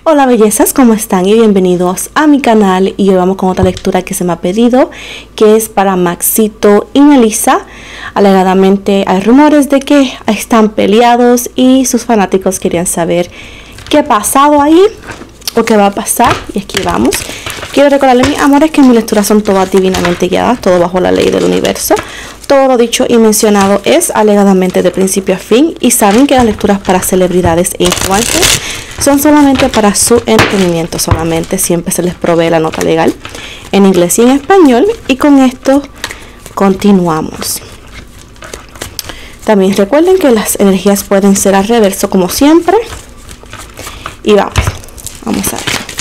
Hola bellezas, ¿cómo están? Y bienvenidos a mi canal. Y hoy vamos con otra lectura que se me ha pedido, que es para Maxito y Melissa. Alegadamente hay rumores de que están peleados y sus fanáticos querían saber qué ha pasado ahí o qué va a pasar. Y aquí vamos. Quiero recordarles, mis amores, que mis lecturas son todas divinamente guiadas, todo bajo la ley del universo. Todo lo dicho y mencionado es alegadamente de principio a fin, y saben que las lecturas para celebridades e influencers son solamente para su entretenimiento. Solamente siempre se les provee la nota legal en inglés y en español. Y con esto continuamos. También recuerden que las energías pueden ser al reverso como siempre. Y vamos a ver.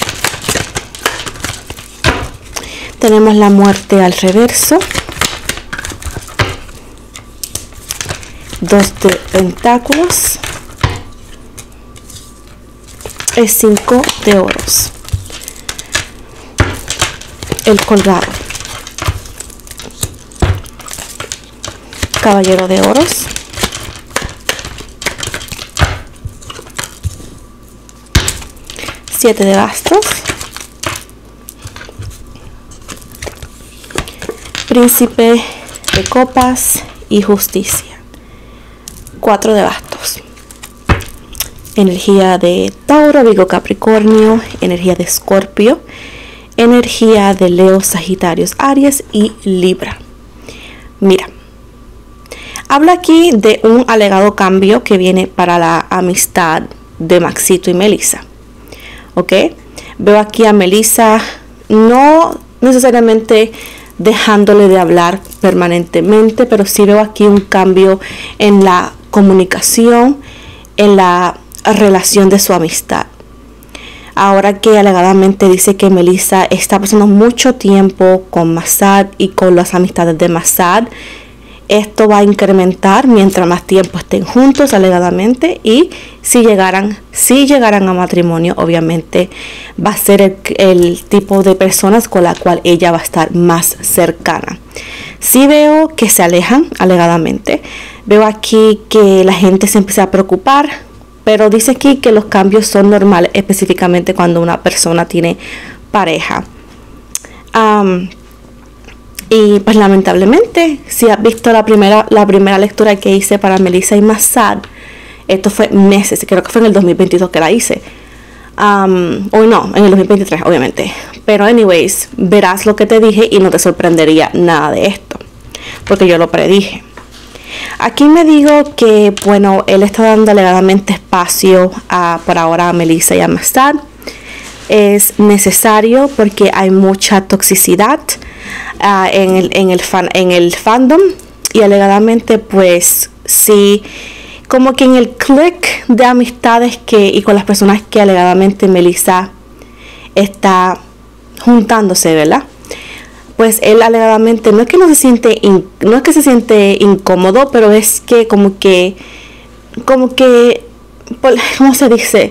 Tenemos la muerte al reverso, 2 de pentáculos, el 5 de oros, el colgado, caballero de oros, siete de bastos, príncipe de copas y justicia, 4 de bastos, energía de Tauro, Virgo, Capricornio, energía de Escorpio, energía de Leo, Sagitario, Aries y Libra. Mira, habla aquí de un alegado cambio que viene para la amistad de Maxito y Melissa. ¿Ok? Veo aquí a Melissa no necesariamente dejándole de hablar permanentemente, pero sí veo aquí un cambio en la comunicación, en la relación de su amistad. Ahora que alegadamente dice que Melissa está pasando mucho tiempo con Massad y con las amistades de Massad, esto va a incrementar mientras más tiempo estén juntos alegadamente, y si llegaran a matrimonio, obviamente va a ser el tipo de personas con la cual ella va a estar más cercana. Sí veo que se alejan alegadamente. Veo aquí que la gente se empieza a preocupar, pero dice aquí que los cambios son normales, específicamente cuando una persona tiene pareja. Y pues lamentablemente, si has visto la primera lectura que hice para Melissa y Massad, esto fue meses, creo que fue en el 2022 que la hice. O no, en el 2023 obviamente. Pero anyways, verás lo que te dije y no te sorprendería nada de esto, porque yo lo predije. Aquí me digo que, bueno, él está dando alegadamente espacio por ahora a Melissa y a Massad. Es necesario porque hay mucha toxicidad en el fandom, y alegadamente pues sí, como que en el click de amistades y con las personas que alegadamente Melissa está juntándose, ¿verdad? Pues él alegadamente no es que se siente incómodo, pero es que como que ¿cómo se dice?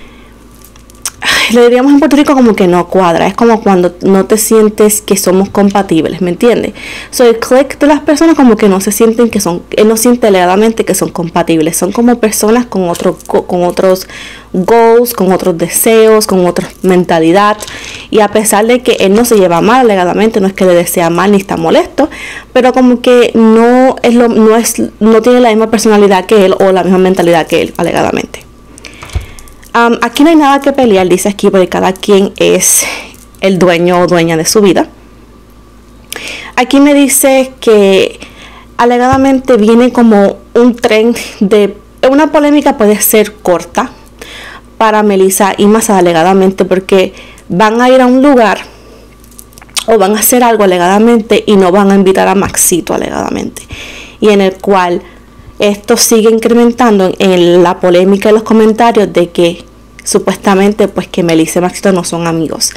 Le diríamos en Puerto Rico como que no cuadra. Es como cuando no te sientes que somos compatibles, ¿me entiendes? So, el click de las personas como que no se sienten él no siente alegadamente que son compatibles. Son como personas con otros goals, con otros deseos, con otra mentalidad. Y a pesar de que él no se lleva mal alegadamente, no es que le desea mal ni está molesto, pero como que no tiene la misma personalidad que él o la misma mentalidad que él alegadamente. Aquí no hay nada que pelear, dice aquí, porque cada quien es el dueño o dueña de su vida. Aquí me dice que alegadamente viene como un tren de una polémica, puede ser corta para Melissa y Massad alegadamente, porque van a ir a un lugar o van a hacer algo alegadamente y no van a invitar a Maxito alegadamente, y en el cual esto sigue incrementando en la polémica de los comentarios de que supuestamente pues que Melissa y Maxito no son amigos.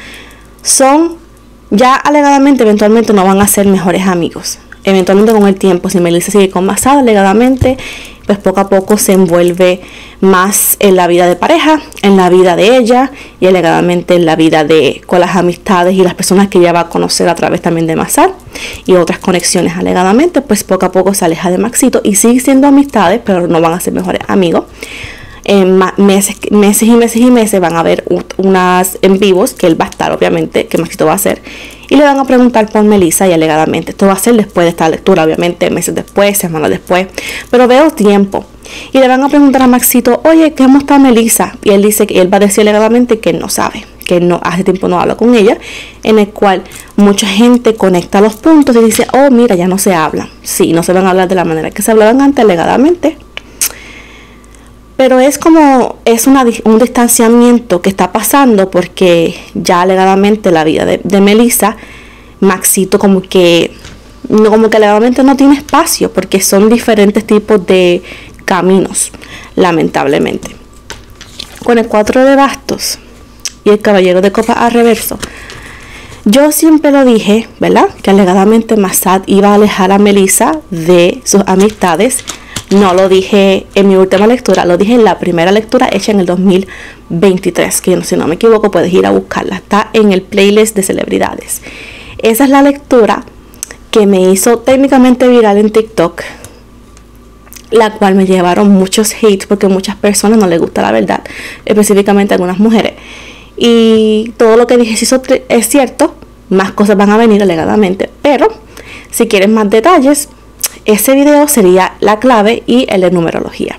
Ya alegadamente eventualmente no van a ser mejores amigos. Eventualmente con el tiempo, si Melissa sigue con Massad alegadamente, pues poco a poco se envuelve más en la vida de pareja, en la vida de ella y alegadamente en la vida con las amistades y las personas que ella va a conocer a través también de Massad y otras conexiones alegadamente, pues poco a poco se aleja de Maxito y sigue siendo amistades, pero no van a ser mejores amigos. en meses y meses y meses van a haber unas en vivos que él va a estar, obviamente, que Maxito va a hacer, y le van a preguntar por Melissa y alegadamente. Esto va a ser después de esta lectura, obviamente, meses después, semanas después, pero veo tiempo. Y le van a preguntar a Maxito, oye, ¿cómo está Melissa? Y él dice que él va a decir alegadamente que no sabe, que no hace tiempo no habla con ella, en el cual mucha gente conecta los puntos y dice, oh, mira, ya no se hablan. Sí, no se van a hablar de la manera que se hablaban antes, alegadamente. Pero es como, un distanciamiento que está pasando porque ya alegadamente la vida de Melissa, Maxito como que alegadamente no tiene espacio porque son diferentes tipos de caminos, lamentablemente. Con el 4 de bastos y el caballero de copas al reverso, yo siempre lo dije, ¿verdad? Que alegadamente Massad iba a alejar a Melissa de sus amistades. No lo dije en mi última lectura, lo dije en la primera lectura hecha en el 2023, que si no me equivoco puedes ir a buscarla, está en el playlist de celebridades. Esa es la lectura que me hizo técnicamente viral en TikTok, la cual me llevaron muchos hates porque a muchas personas no les gusta la verdad, específicamente a algunas mujeres. Y todo lo que dije sí es cierto, más cosas van a venir alegadamente, pero si quieres más detalles, ese video sería la clave y el de numerología.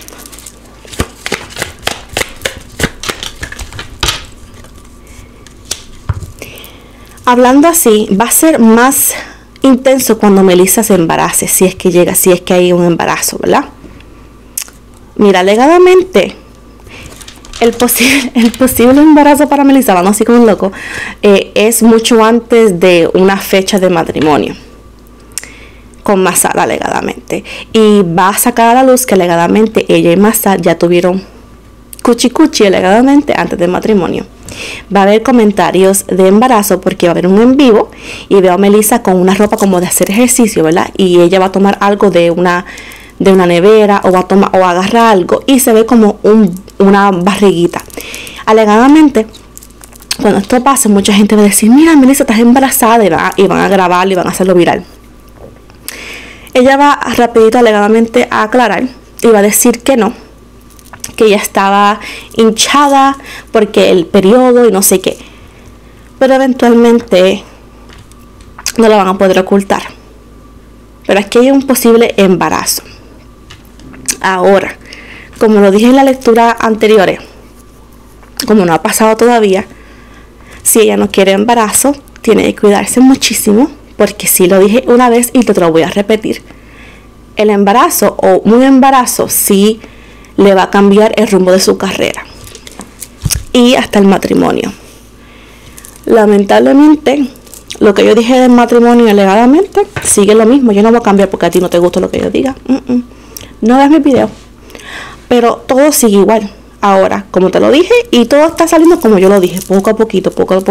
Hablando así, va a ser más intenso cuando Melissa se embarace, si es que hay un embarazo, ¿verdad? Mira, alegadamente el posible embarazo para Melissa, vamos así como un loco, es mucho antes de una fecha de matrimonio con Massad alegadamente, y va a sacar a la luz que alegadamente ella y Massad ya tuvieron cuchi alegadamente antes del matrimonio. Va a haber comentarios de embarazo porque va a haber un en vivo y veo a Melissa con una ropa como de hacer ejercicio, ¿verdad? Y ella va a tomar algo de una nevera o va a tomar o agarra algo y se ve como una barriguita. Alegadamente, cuando esto pase, mucha gente va a decir, mira, Melissa, estás embarazada, y van a grabarlo y van a hacerlo viral. Ella va rapidito alegadamente a aclarar y va a decir que no, que ella estaba hinchada porque el periodo y no sé qué, pero eventualmente no la van a poder ocultar. Pero aquí hay un posible embarazo. Ahora, como lo dije en la lectura anterior, como no ha pasado todavía, si ella no quiere embarazo, tiene que cuidarse muchísimo, porque sí lo dije una vez y te lo voy a repetir. El embarazo o un embarazo sí le va a cambiar el rumbo de su carrera y hasta el matrimonio. Lamentablemente, lo que yo dije del matrimonio alegadamente sigue lo mismo. Yo no voy a cambiar porque a ti no te gusta lo que yo diga. No veas mi video, pero todo sigue igual. Ahora, como te lo dije, y todo está saliendo como yo lo dije, poco a poquito.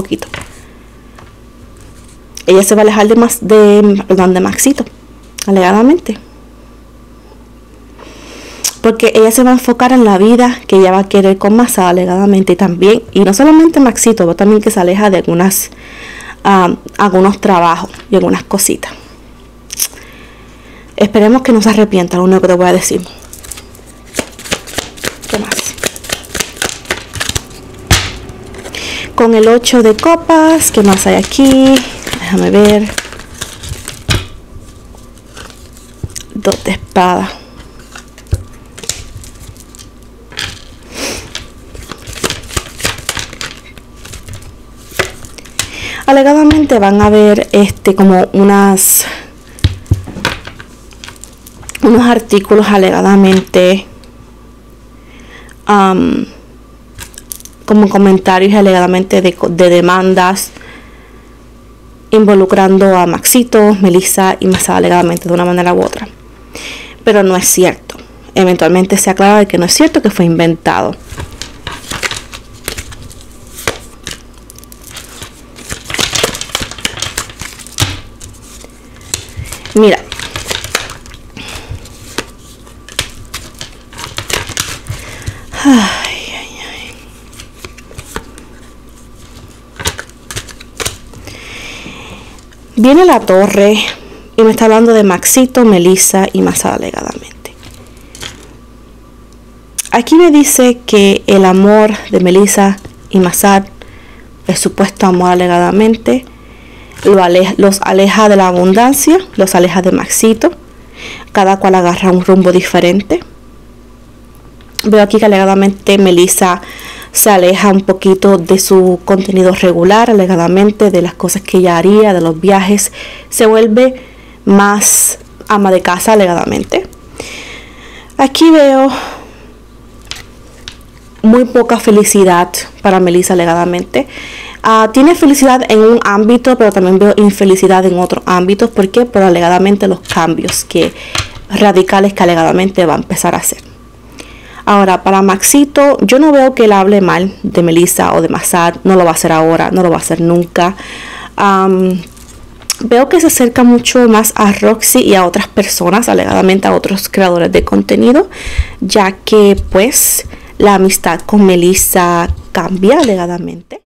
Ella se va a alejar de Maxito, alegadamente, porque ella se va a enfocar en la vida que ella va a querer con Massad alegadamente, y también, y no solamente Maxito, pero también que se aleja de algunos trabajos y algunas cositas. Esperemos que no se arrepienta, lo único que te voy a decir. ¿Qué más? Con el 8 de copas, ¿qué más hay aquí? Déjame ver. 2 de espada. Alegadamente van a ver como unos artículos alegadamente como comentarios alegadamente de demandas involucrando a Maxito, Melissa y Massad alegadamente de una manera u otra, pero no es cierto. Eventualmente se aclara de que no es cierto, que fue inventado. Mira, viene la torre y me está hablando de Maxito, Melissa y Massad alegadamente. aquí me dice que el amor de Melissa y Mazad, el supuesto amor alegadamente, los aleja de la abundancia, los aleja de Maxito. Cada cual agarra un rumbo diferente. Veo aquí que alegadamente Melissa se aleja un poquito de su contenido regular, alegadamente de las cosas que ella haría, de los viajes. Se vuelve más ama de casa, alegadamente. Aquí veo muy poca felicidad para Melissa, alegadamente. Tiene felicidad en un ámbito, pero también veo infelicidad en otros ámbitos. ¿Por qué? Por alegadamente los cambios radicales que alegadamente va a empezar a hacer. Ahora, para Maxito, yo no veo que él hable mal de Melissa o de Mazad. No lo va a hacer ahora, no lo va a hacer nunca. Veo que se acerca mucho más a Roxy y a otras personas, alegadamente a otros creadores de contenido, ya que pues la amistad con Melissa cambia alegadamente.